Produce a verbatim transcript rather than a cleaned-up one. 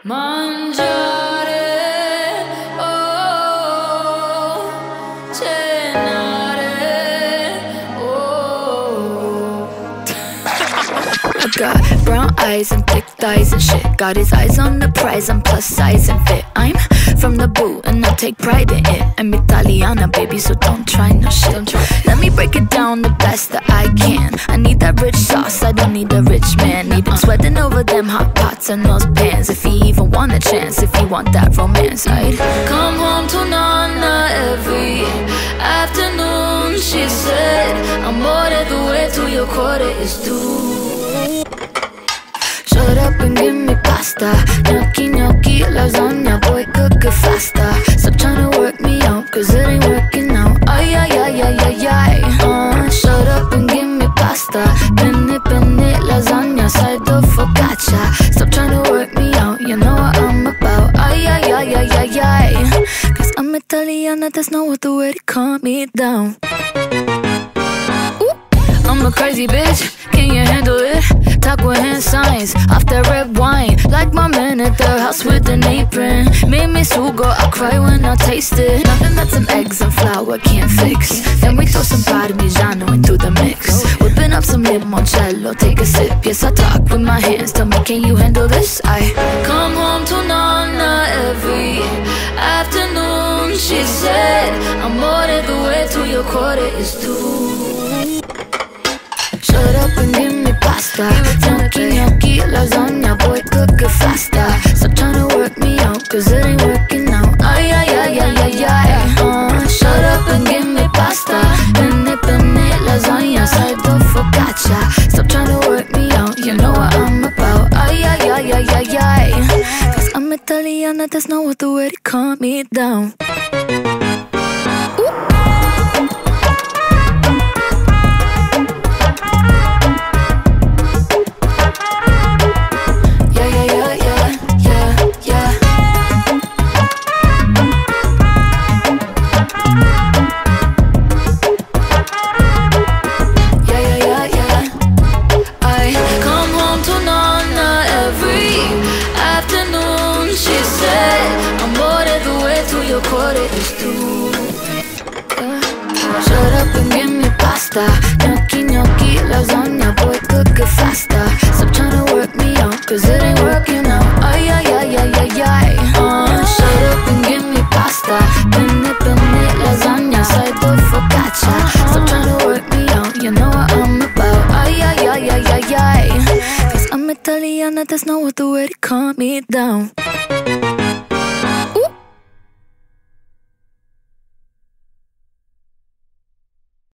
Mangiare, oh, cenare, oh. I got brown eyes and thick thighs and shit. Got his eyes on the prize, I'm plus size and fit. I'm from the boot and I take pride in it. I'm Italiana, baby, so don't try no shit. Don't try. Let me break it down the best that I can. I need that rich sauce, I don't need a rich man. Need him sweating over them hot pots and those pans. If he even want a chance, if he want that romance, I'd come home to Nonna every afternoon. She said, amore, the way to your Kota is due. Shut up and give me pasta. Gnocchi, gnocchi, lasagna, boy, cook it faster. Stop trying to work me out, cause it ain't working out. Ay, ay, ay, ay, ay, ay. Uh, shut up and give me pasta. Penne, penne, lasagna, side of focaccia. Stop trying to work me out, you know what I'm about. Ay, ay, ay, ay, ay, ay. Cause I'm Italiana, there's no other way to calm me down. I'm a crazy bitch, can you handle it? Talk with hand signs, off that red wine. Like my man at the house with an apron. Made me sugo, I cry when I taste it. Nothing that some eggs and flour can't fix. Then we throw some Parmigiano into the mix. Whipping up some limoncello, take a sip. Yes, I talk with my hands, tell me can you handle this? I come home to Nonna every afternoon. She said, amore, the way to your Kota is due. Shut up and give me pasta. Gnocchi, gnocchi, lasagna, boy, cook it faster. Stop trying to work me out, cause it ain't working out. Ay, ay, ay, ay, ay, ay. Uh, shut up and give me pasta. Penne, penne, lasagna, side of focaccia. Stop trying to work me out, you know what I'm about. Ay, ay, ay, ay, ay, ay. Cause I'm Italiana, there's no other way to calm me down. Shut up and give me pasta. Gnocchi, gnocchi, lasagna, boy, cook it faster. Stop trying to work me out, cause it ain't working out. Ay, ay, ay, ay, ay, ay. Uh, shut up and give me pasta. Penne, penne, lasagna, side of focaccia. Stop trying to work me out, you know what I'm about. Ay, ay, ay, ay, ay, ay. Cause I'm Italiana, there's no other way to calm me down.